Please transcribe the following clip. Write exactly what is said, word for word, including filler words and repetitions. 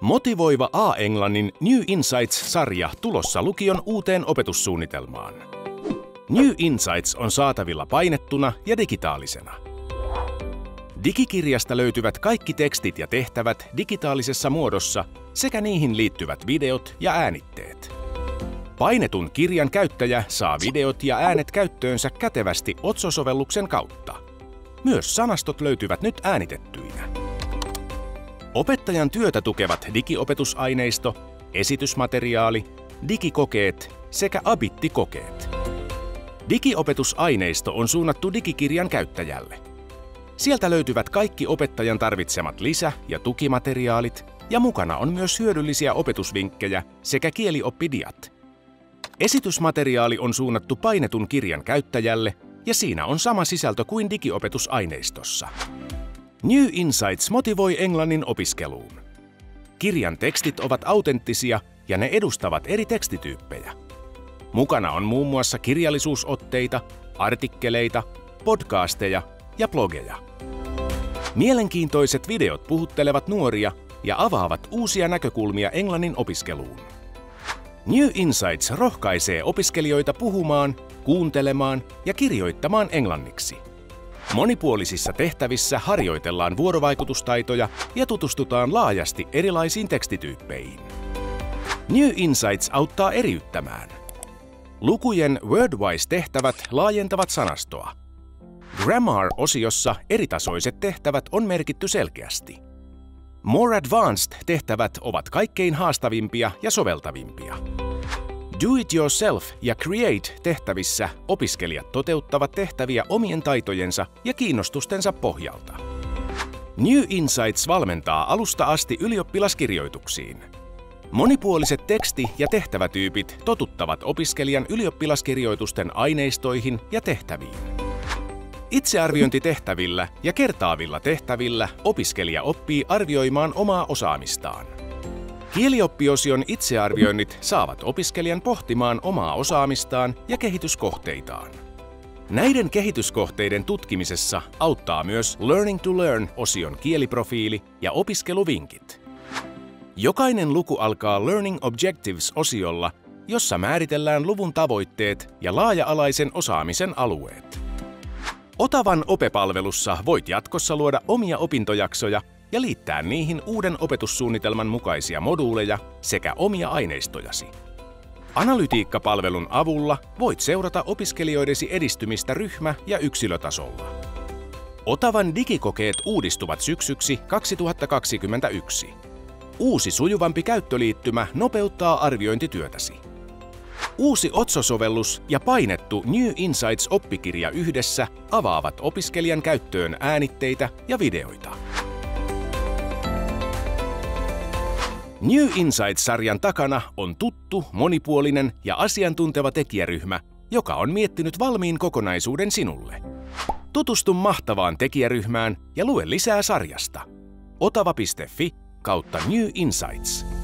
Motivoiva A-englannin New Insights-sarja tulossa lukion uuteen opetussuunnitelmaan. New Insights on saatavilla painettuna ja digitaalisena. Digikirjasta löytyvät kaikki tekstit ja tehtävät digitaalisessa muodossa sekä niihin liittyvät videot ja äänitteet. Painetun kirjan käyttäjä saa videot ja äänet käyttöönsä kätevästi Otso-sovelluksen kautta. Myös sanastot löytyvät nyt äänitettyinä. Opettajan työtä tukevat digiopetusaineisto, esitysmateriaali, digikokeet sekä abittikokeet. Digiopetusaineisto on suunnattu digikirjan käyttäjälle. Sieltä löytyvät kaikki opettajan tarvitsemat lisä- ja tukimateriaalit, ja mukana on myös hyödyllisiä opetusvinkkejä sekä kielioppidiat. Esitysmateriaali on suunnattu painetun kirjan käyttäjälle, ja siinä on sama sisältö kuin digiopetusaineistossa. New Insights motivoi englannin opiskeluun. Kirjan tekstit ovat autenttisia ja ne edustavat eri tekstityyppejä. Mukana on muun muassa kirjallisuusotteita, artikkeleita, podcasteja ja blogeja. Mielenkiintoiset videot puhuttelevat nuoria ja avaavat uusia näkökulmia englannin opiskeluun. New Insights rohkaisee opiskelijoita puhumaan, kuuntelemaan ja kirjoittamaan englanniksi. Monipuolisissa tehtävissä harjoitellaan vuorovaikutustaitoja ja tutustutaan laajasti erilaisiin tekstityyppeihin. New Insights auttaa eriyttämään. Lukujen Wordwise-tehtävät laajentavat sanastoa. Grammar-osiossa eritasoiset tehtävät on merkitty selkeästi. More Advanced-tehtävät ovat kaikkein haastavimpia ja soveltavimpia. Do it yourself ja Create-tehtävissä opiskelijat toteuttavat tehtäviä omien taitojensa ja kiinnostustensa pohjalta. New Insights valmentaa alusta asti ylioppilaskirjoituksiin. Monipuoliset teksti- ja tehtävätyypit totuttavat opiskelijan ylioppilaskirjoitusten aineistoihin ja tehtäviin. Itsearviointitehtävillä ja kertaavilla tehtävillä opiskelija oppii arvioimaan omaa osaamistaan. Kielioppiosion itsearvioinnit saavat opiskelijan pohtimaan omaa osaamistaan ja kehityskohteitaan. Näiden kehityskohteiden tutkimisessa auttaa myös Learning to Learn-osion kieliprofiili ja opiskeluvinkit. Jokainen luku alkaa Learning Objectives-osiolla, jossa määritellään luvun tavoitteet ja laaja-alaisen osaamisen alueet. Otavan opepalvelussa voit jatkossa luoda omia opintojaksoja ja liittää niihin uuden opetussuunnitelman mukaisia moduuleja sekä omia aineistojasi. Analytiikkapalvelun avulla voit seurata opiskelijoidesi edistymistä ryhmä- ja yksilötasolla. Otavan digikokeet uudistuvat syksyksi kaksituhattakaksikymmentäyksi. Uusi sujuvampi käyttöliittymä nopeuttaa arviointityötäsi. Uusi Otso-sovellus ja painettu New Insights-oppikirja yhdessä avaavat opiskelijan käyttöön äänitteitä ja videoita. New Insights-sarjan takana on tuttu, monipuolinen ja asiantunteva tekijäryhmä, joka on miettinyt valmiin kokonaisuuden sinulle. Tutustu mahtavaan tekijäryhmään ja lue lisää sarjasta. otava piste fi kautta New Insights.